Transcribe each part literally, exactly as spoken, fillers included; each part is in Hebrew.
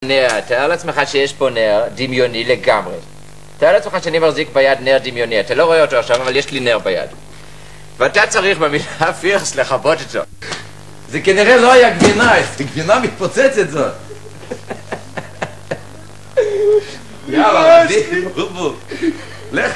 נר, תאר לעצמך שיש פה נר דמיוני לגמרי. תאר לעצמך שאני מחזיק ביד נר דמיוני, אתה לא רואה אותו עכשיו, אבל יש לי נר ביד. ואתה צריך במילה פירס לכבות אותו. זה כנראה לא היה גבינה, זה גבינה מתפוצצת זאת. יאללה, עדי, בולבול. לך.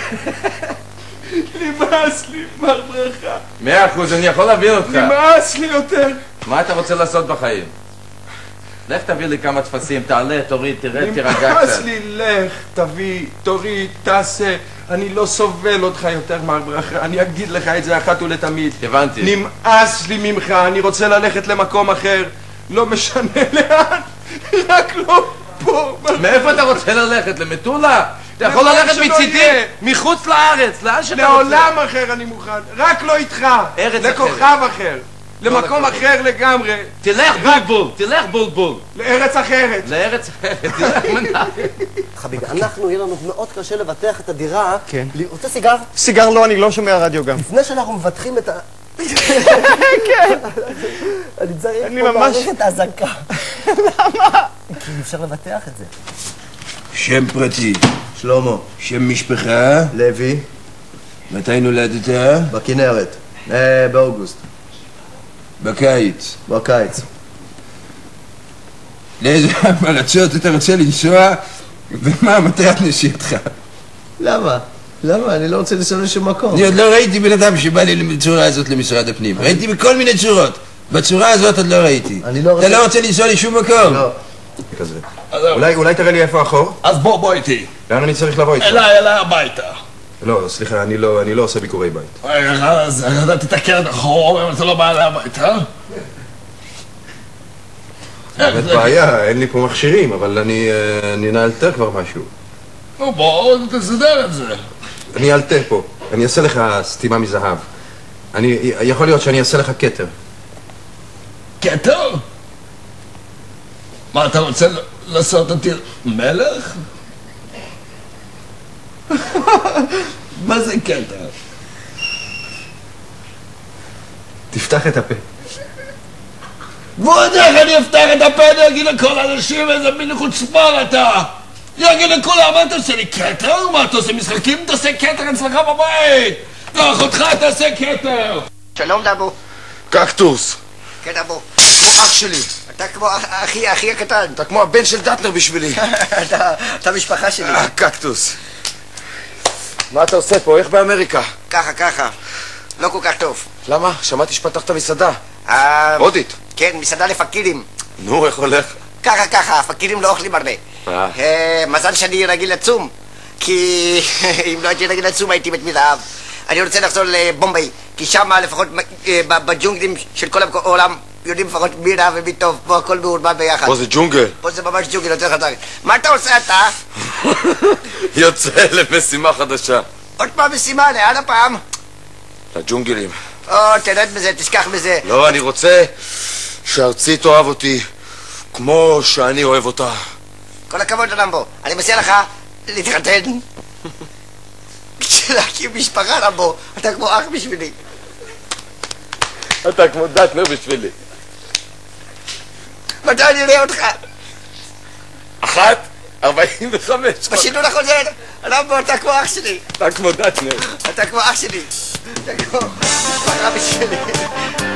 נמאס לי, מר ברכה. מאה אחוז, אני יכול להבין אותך. נמאס לי יותר. מה אתה רוצה לעשות בחיים? לך תביא לי כמה תפסים, תעלה, תוריד, תרד, תירגע קצת. נמאס לי, לך, תביא, תוריד, תעשה. אני לא סובל אותך יותר, מר ברכה. אני אגיד לך את זה אחת ולתמיד. הבנתי. נמאס לי ממך, אני רוצה ללכת למקום אחר. לא משנה לאן, רק לא פה. מאיפה אתה רוצה ללכת? למטולה? אתה יכול ללכת מצידי, מחוץ לארץ, לאן שאתה רוצה. לעולם אחר אני מוכן, רק לא איתך. ארץ אחרת. לכוכב אחר. למקום אחר לגמרי. תלך בולבול, תלך בולבול. לארץ אחרת. לארץ אחרת, תלך מנח. חביבי, אנחנו, יהיה לנו מאוד קשה לבטח את הדירה. כן. רוצה סיגר? סיגר לא, אני לא שומע רדיו גם. לפני שאנחנו מבטחים את ה... כן. אני צריך אני פה ממש... מערכת האזעקה. למה? כי אפשר לבטח את זה. שם פרטי. שלמה. שם משפחה. לוי. מתי נולדת? בכנרת. באוגוסט. בקיץ. בקיץ. לאיזה ארצות אתה רוצה לנסוע? ומה, מתי את נסיעתך? למה? למה? אני לא רוצה לנסוע לשום מקום. אני עוד לא ראיתי בן אדם שבא לי בצורה הזאת למשרד הפנים. ראיתי בכל מיני צורות. בצורה הזאת עוד לא ראיתי. אני לא רוצה... אתה לא רוצה לנסוע לשום מקום? לא. כזה. אולי תראה לי איפה החור? אז בוא, בוא איתי. לאן אני צריך לבוא איתך? אליי, אליי הביתה. לא, סליחה, אני לא עושה ביקורי בית. אז אתה תתקר את החור, אם אתה לא בא אליי הביתה. באמת בעיה, אין לי פה מכשירים, אבל אני נאלתר כבר משהו. נו בוא, תסדר את זה. אני אאלתר פה, אני אעשה לך סתימה מזהב. יכול להיות שאני אעשה לך כתר. כתר? מה, אתה רוצה לעשות אותי מלך? מה זה כתר? תפתח את הפה. ועוד איך אני אפתח את הפה, אני אגיד לכל האנשים איזה מין חוצפן אתה. אני אגיד לכולם, מה אתה עושה לי כתר? מה אתה עושה משחקים? תעשה כתר אצלך בבית. ואחותך תעשה כתר. שלום דבו. קקטוס. כן דבו. כמו אח שלי. אתה כמו אחי, אחי הקטן. אתה כמו הבן של דטנר בשבילי. אתה משפחה שלי. קקטוס. מה אתה עושה פה? איך באמריקה? ככה, ככה. לא כל כך טוב. למה? שמעתי שפתחת מסעדה. הודית. כן, מסעדה לפקירים. נו, איך הולך? ככה, ככה, הפקירים לא אוכלים הרבה. מזל שאני רגיל לצום. כי אם לא הייתי רגיל לצום הייתי מת מזהב. אני רוצה לחזור לבומביי, כי שם לפחות בג'ונגלים של כל העולם יודעים לפחות מי רע ומי טוב, פה הכל מעורבב ביחד. פה זה ג'ונגל. פה זה ממש ג'ונגל, יותר חזק. מה אתה עושה אתה? יוצא למשימה חדשה. עוד פעם משימה, לאן הפעם? לג'ונגלים. או, תרד מזה, תשכח מזה. לא, אני רוצה שארצי תאהב אותי כמו שאני אוהב אותה. כל הכבוד לרמבו, אני מציע לך להתחתן. להקים משפחה רמבו, אתה כמו אח בשבילי. אתה כמו דטנר בשבילי. מתי אני אראה אותך? אחת, ארבעים וחמש. בשידור החוזר, רמבו, אתה כמו אח שלי. אתה כמו דטנר. אתה כמו אח שלי. אתה כמו משפחה בשבילי.